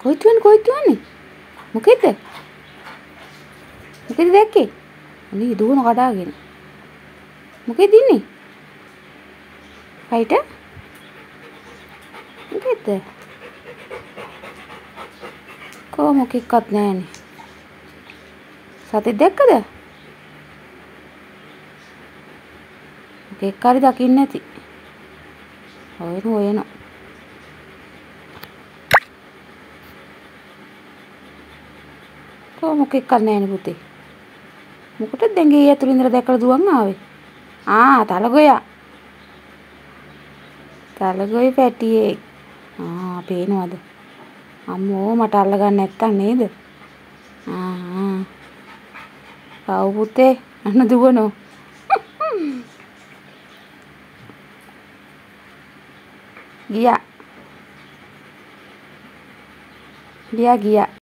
කොහෙද යන්නේ? මොකෙද? මොකෙද දැක්කේ? අනේ දුවන කඩාගෙන. මොකෙද ඉන්නේ? ෆයිටර්? මොකෙද? මොකෙක්වත් නැහැනේ. සතෙක් දැක්කද? මොකෙක් හරි දකින්න ඇති. හොයන. මොකෙක්වත් නැහැනේ පුතේ. මොකටද දැන් ගේ ඇතුළේ ඉඳලා දැකලා දුවන් ආවේ? තලගොයා. තලගොයි පැටියෙක්. පේනවද? අම්මෝ මට අල්ලගන්න නැත්තම් නේද? පව් පුතේ අන්න දුවනෝ. ගියා.